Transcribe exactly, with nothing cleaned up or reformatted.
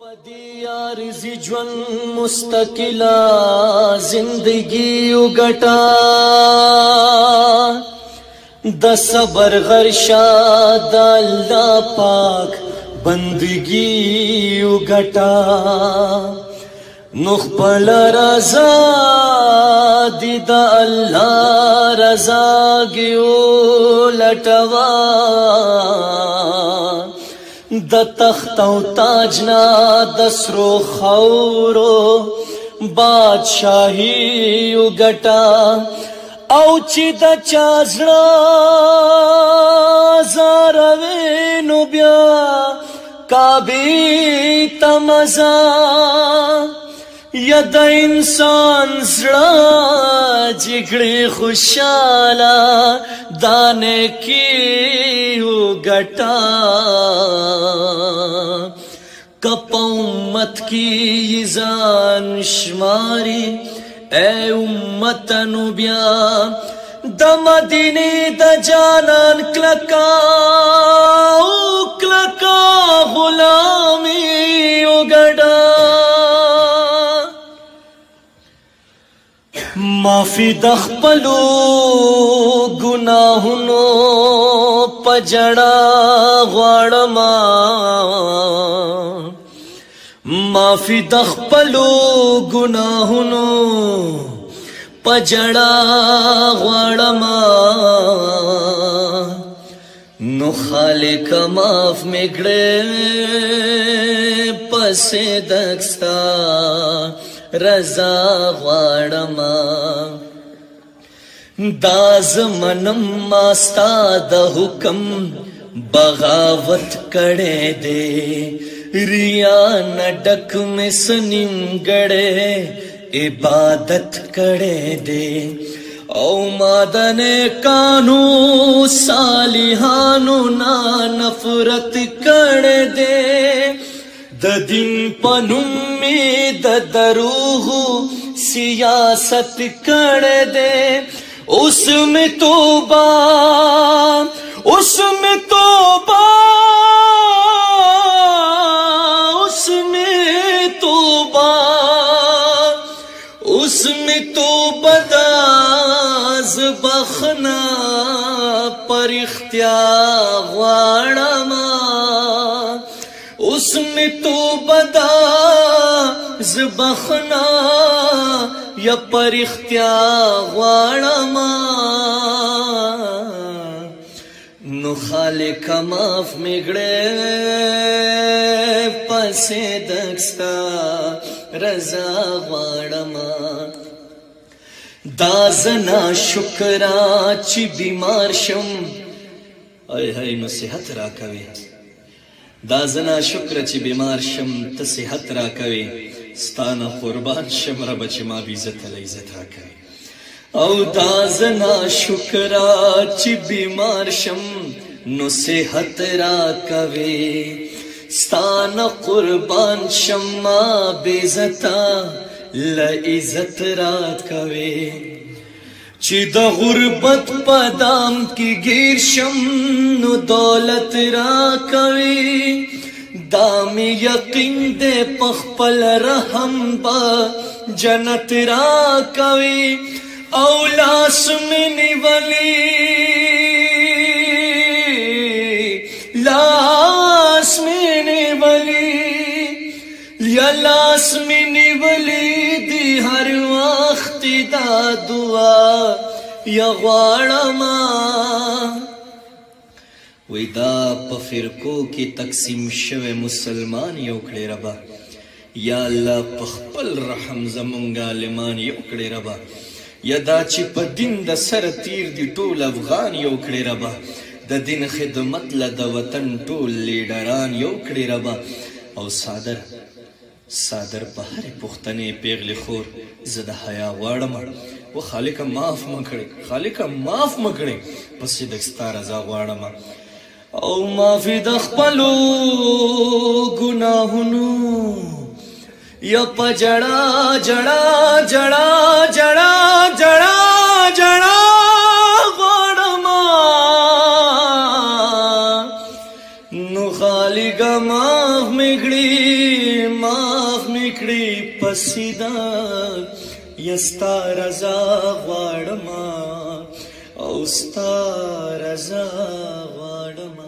دی عارضی جون مستقلا زندگی وګټا د صبر غرشا د الله پاک بندگی وګټا نو خپل رضا دی د الله رضا گیو لټوا د تخت او تاج نا د سرو خورو بادشاہی وګټا او چې د چازړه زاروي نو بیا کابي تمزا یا د انسان زړه جګړې خوشاله دانه کی وګټا کپ امت کی ځان شماري اے امتنو بیا د مدینه د جانان کلکا او کلکا غلامی وګړه معافی د خپلو ګناهونو پجړه غواړم معافی د خپلو ګناهونو پجړه غواړم نو خالق معاف میکړې پسې دکستا رضا غواړم دا زمنم ماستا د حکم بغاوت کړې دے ریا نډک میں سننګړې عبادت کړې دے او مادن کانو صالحانو نا نفرت کړې دے د دین پنوم می د دروغ سیاست کړه دے اس میں توبہ اس میں توبہ اس میں توبہ اس میں توبہ داز بخنا پر اختیار غواړم اس میں توبہ دا زبخنا یا پر اختیار غواړم نو خالق معاف میکړې پسې دکستا رضا غواړم دا زنا شکرا چې بیمار شم ای هی نو صحت راکوي دا زنا شکر چې بیمار شم ته صحت را کوي ستانه قربان شم رب چې ما بی عزت له عزت را کوي او دا زنا شکر چې بیمار شم نو صحت را کوي ستانه قربان شم ما بی عزت له عزت را کوي چې د غربت پدام کی گیر شم نو دولت را کوي دام یقین دے پخپل رحم با جنت را کوي او لاس میں نیولی لاس میں نیولی یا لاس میں نیولی دی ہر وقت دا دعا یا غواړم وی دا په فرقو کې تقسیم شوه مسلمان یو کړي ربا یا الله په خپل رحم زمونږ عالمان یو کړي ربا یا دا چې په دین د سر تیر دی ټول افغان یو کړي ربا د دین خدمت له د وطن ټول لیډران یو کړي ربا او صادر صادر په هر پښتنې پیغلی خور زه د حیا غواړم و خالق معاف مکړي خالق معاف مکړي پسې دکستا رضا غواړم او معافی د خپلو ګناهونو یا په جړا جړا جړا جړا جړا جړا غواړم نو خالق معاف مکړي معاف میکړي پسیدا یستا رضا غواړم او ستا رضا غواړم